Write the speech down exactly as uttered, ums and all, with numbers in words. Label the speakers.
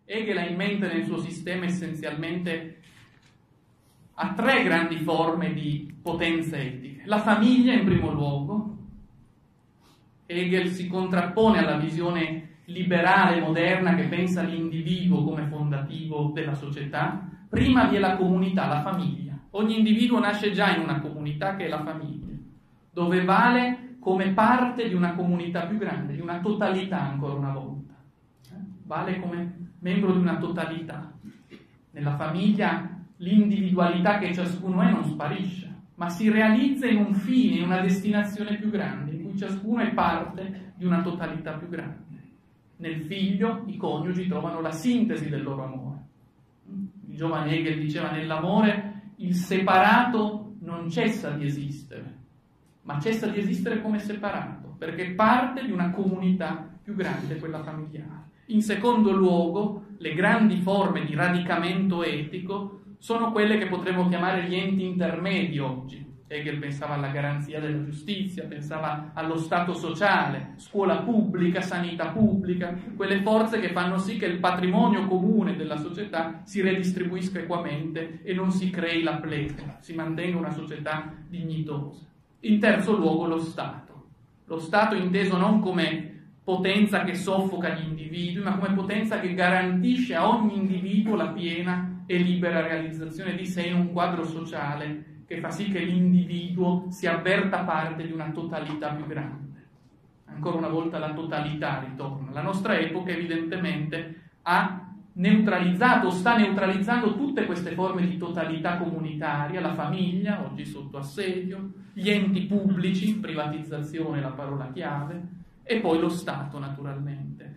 Speaker 1: Hegel ha in mente nel suo sistema essenzialmente a tre grandi forme di potenze etiche. La famiglia in primo luogo. Hegel si contrappone alla visione liberale moderna che pensa l'individuo come fondativo della società. Prima vi è la comunità, la famiglia. Ogni individuo nasce già in una comunità che è la famiglia, dove vale come parte di una comunità più grande, di una totalità ancora una volta. Vale come membro di una totalità. Nella famiglia l'individualità che ciascuno è non sparisce, ma si realizza in un fine, in una destinazione più grande, in cui ciascuno è parte di una totalità più grande. Nel figlio i coniugi trovano la sintesi del loro amore. Il giovane Hegel diceva: nell'amore il separato non cessa di esistere, ma cessa di esistere come separato, perché è parte di una comunità più grande, quella familiare. In secondo luogo, le grandi forme di radicamento etico sono quelle che potremmo chiamare gli enti intermedi oggi. Hegel pensava alla garanzia della giustizia, pensava allo Stato sociale, scuola pubblica, sanità pubblica, quelle forze che fanno sì che il patrimonio comune della società si redistribuisca equamente e non si crei la pletora, si mantenga una società dignitosa. In terzo luogo, lo Stato. Lo Stato inteso non come potenza che soffoca gli individui, ma come potenza che garantisce a ogni individuo la piena e libera realizzazione di sé in un quadro sociale che fa sì che l'individuo si avverta parte di una totalità più grande. Ancora una volta la totalità ritorna. La nostra epoca evidentemente ha neutralizzato, sta neutralizzando tutte queste forme di totalità comunitaria, la famiglia, oggi sotto assedio, gli enti pubblici, privatizzazione è la parola chiave, e poi lo Stato naturalmente.